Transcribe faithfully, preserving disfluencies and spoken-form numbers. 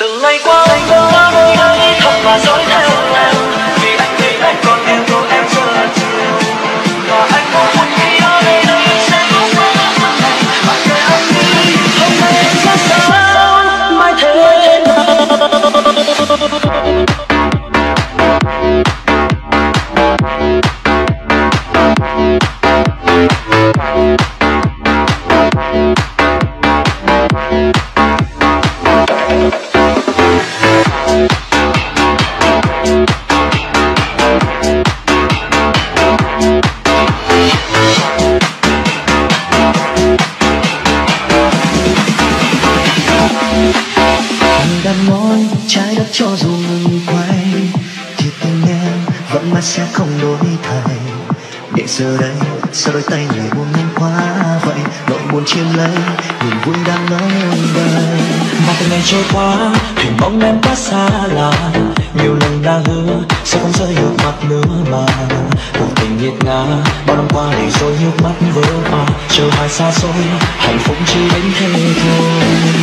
Từng ngày qua anh có đôi ấy thật và dõi theo em, vì anh nghĩ anh còn yêu cô em rất nhiều. Và anh mong muốn khi ở đây đây sẽ có một ngày bạn kể anh đi. Hôm nay em rất sao mai thế nào. Trái đất cho dù ngừng quay thì tình em vẫn mãi sẽ không đổi thay. Để giờ đây sao đôi tay người buông nhanh quá vậy, nỗi buồn chiếm lấy niềm vui đang ở đây. Mà từng ngày trôi qua hình bóng em quá xa lạ, nhiều lần đã hứa sẽ không rơi được mặt nữa mà cuộc tình nghiệt ngã bao năm qua để rồi nước mắt vỡ hòa, chờ hoài xa xôi hạnh phúc chỉ đến thế thôi.